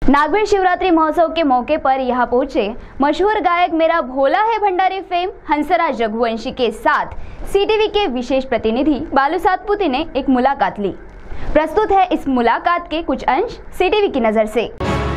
नागभीड़ शिवरात्रि महोत्सव के मौके पर यहाँ पहुंचे मशहूर गायक मेरा भोला है भंडारी फेम हंसराज रघुवंशी के साथ सीटीवी के विशेष प्रतिनिधि बालू सातपुते ने एक मुलाकात ली। प्रस्तुत है इस मुलाकात के कुछ अंश सीटीवी की नजर से।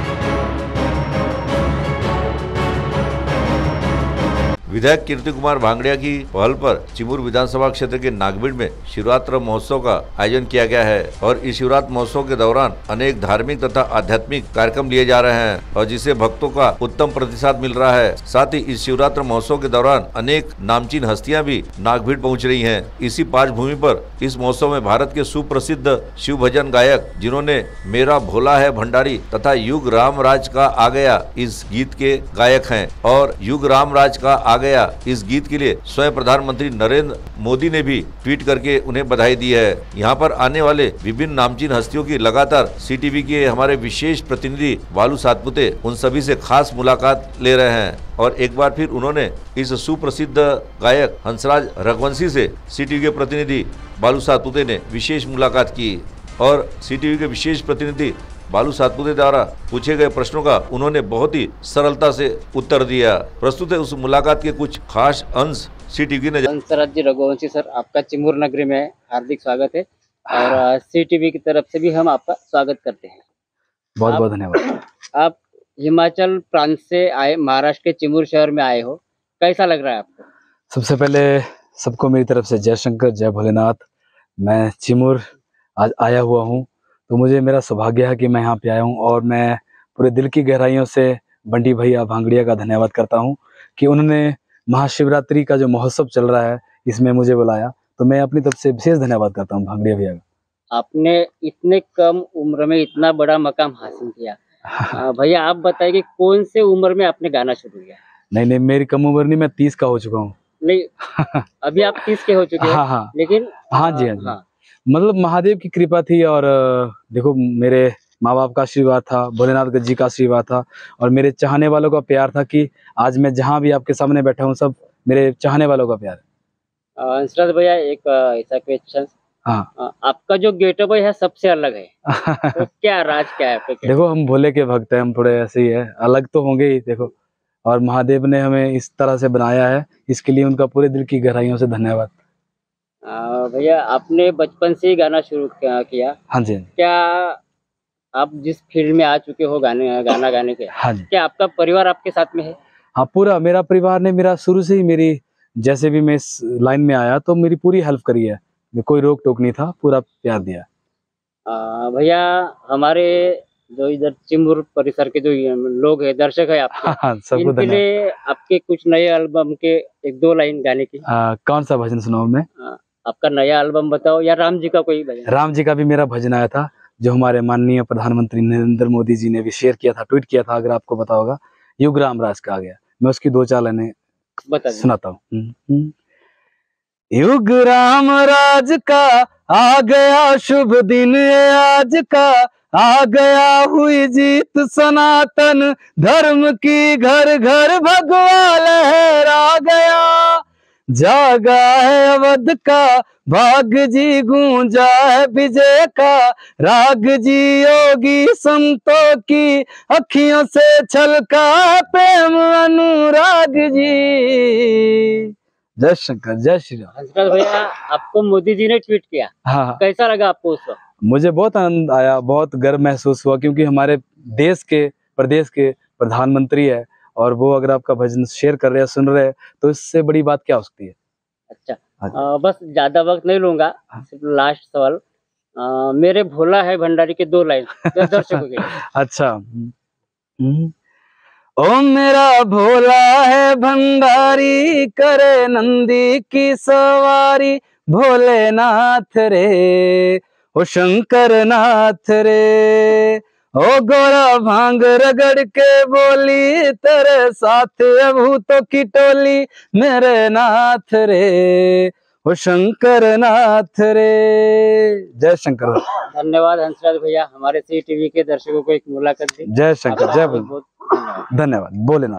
विधायक कीर्ति कुमार भांगड़िया की पहल पर चिमूर विधानसभा क्षेत्र के नागभीड़ में शिवरात्रि महोत्सव का आयोजन किया गया है और इस शिवरात्रि महोत्सव के दौरान अनेक धार्मिक तथा आध्यात्मिक कार्यक्रम लिए जा रहे हैं और जिसे भक्तों का उत्तम प्रतिसाद मिल रहा है। साथ ही इस शिवरात्रि महोत्सव के दौरान अनेक नामचीन हस्तियां भी नागभीड़ पहुंच रही हैं। इसी पांच भूमि पर इस महोत्सव में भारत के सुप्रसिद्ध शिव भजन गायक जिन्होंने मेरा भोला है भंडारी तथा युग राम राज का आ गया इस गीत के गायक हैं और युग राम राज का आ गया इस गीत के लिए स्वयं प्रधानमंत्री नरेंद्र मोदी ने भी ट्वीट करके उन्हें बधाई दी है। यहाँ पर आने वाले विभिन्न नामचीन हस्तियों की लगातार सीटीवी के हमारे विशेष प्रतिनिधि बालू सातपुते उन सभी से खास मुलाकात ले रहे हैं और एक बार फिर उन्होंने इस सुप्रसिद्ध गायक हंसराज रघुवंशी से सीटीवी के प्रतिनिधि बालू सातपुते ने विशेष मुलाकात की और सीटीवी के विशेष प्रतिनिधि बालू सातपुते द्वारा पूछे गए प्रश्नों का उन्होंने बहुत ही सरलता से उत्तर दिया। प्रस्तुत है उस मुलाकात के कुछ खास अंश सीटीवी ने। हंसराज जी रघुवंशी सर, आपका चिमूर नगरी में हार्दिक स्वागत है और सीटीवी की तरफ से भी हम आपका स्वागत करते हैं। बहुत बहुत धन्यवाद। आप हिमाचल प्रांत से आए, महाराष्ट्र के चिमूर शहर में आए हो, कैसा लग रहा है आपको? सबसे पहले सबको मेरी तरफ से जय शंकर जय भोलेनाथ। मैं चिमूर आज आया हुआ हूँ तो मुझे मेरा सौभाग्य है कि मैं यहाँ पे आया हूँ और मैं पूरे दिल की गहराइयों से बंटी भैया भांगड़िया का धन्यवाद करता हूँ कि उन्होंने महाशिवरात्रि का जो महोत्सव चल रहा है इसमें मुझे बुलाया, तो मैं अपनी तरफ से विशेष धन्यवाद करता हूँ भांगड़िया भैया का। आपने इतने कम उम्र में इतना बड़ा मकाम हासिल किया। भैया आप बताइए कि कौन से उम्र में आपने गाना शुरू किया? नहीं, मेरी कम उम्र नहीं, मैं 30 का हो चुका हूँ। नहीं, अभी आप 30 के हो चुके हैं। हाँ। लेकिन हाँ जी। मतलब महादेव की कृपा थी और देखो मेरे माँ बाप का आशीर्वाद था, भोलेनाथ जी का आशीर्वाद था और मेरे चाहने वालों का प्यार था कि आज मैं जहाँ भी आपके सामने बैठा हूँ सब मेरे चाहने वालों का प्यार है। हंसराज भैया एक ऐसा क्वेश्चन, हाँ, आपका जो गेटअप है सबसे अलग है तो क्या राज क्या है? देखो हम भोले के भक्त हैं, हम थोड़े ऐसे ही है, अलग तो होंगे ही देखो, और महादेव ने हमें इस तरह से बनाया है, इसके लिए उनका पूरे दिल की गहराइयों से धन्यवाद। भैया आपने बचपन से ही गाना शुरू किया? हाँ जी। क्या आप जिस फील्ड में आ चुके हो गाना गाने के, हाँ जी, क्या आपका परिवार आपके साथ में है? हाँ, पूरा मेरा परिवार ने मेरा शुरू से ही मेरी जैसे भी मैं इस लाइन में आया तो मेरी पूरी हेल्प करी है, कोई रोक टोक नहीं था, पूरा प्यार दिया। भैया हमारे जो इधर चिमूर परिसर के जो लोग हैं, दर्शक है आपके, हाँ, सबको इनके लिए आपके कुछ नए एल्बम के एक दो लाइन गाने की। कौन सा भजन सुनाऊं मैं? आपका नया एल्बम बताओ या राम जी का कोई भजन। राम जी का भी मेरा भजन आया था जो हमारे माननीय प्रधानमंत्री नरेंद्र मोदी जी ने भी शेयर किया था, ट्वीट किया था, अगर आपको पता होगा, युग राम राज का आ गया। मैं उसकी 2-4 लाइनें सुनाता हूँ। युग राम राज का आ गया, शुभ दिन आज का आ गया, हुई जीत सनातन धर्म की, घर घर भगवा लहरा गया, जागा है अवध का भाग जी, गूंजा है विजय का राग जी, योगी संतों की अखियों से छलका प्रेम अनुराग जी। जय शंकर जय श्री राम। हंसराज भैया आपको मोदी जी ने ट्वीट किया, हाँ, कैसा लगा आपको उस वक्त? मुझे बहुत आनंद आया, बहुत गर्व महसूस हुआ क्योंकि हमारे देश के प्रदेश के प्रधानमंत्री है और वो अगर आपका भजन शेयर कर रहे हैं, सुन रहे हैं, तो इससे बड़ी बात क्या हो सकती है। अच्छा, बस ज्यादा वक्त नहीं लूंगा, सिर्फ लास्ट सवाल, मेरे भोला है भंडारी के 2 लाइन दर्शकों के। अच्छा। ओ मेरा भोला है भंडारी, करे नंदी की सवारी, भोलेनाथ रे ओ शंकर नाथ रे, ओ गोरा भांग रगड़ के बोली, तेरे साथ भूतों की टोली, मेरे नाथ रे ओ शंकर नाथ रे। जय शंकर। धन्यवाद हंसराज भैया, हमारे सीटीवी के दर्शकों को एक मुलाकात दी। जय शंकर जय भोले। बहुत धन्यवाद। धन्यवाद। बोलेनाथ।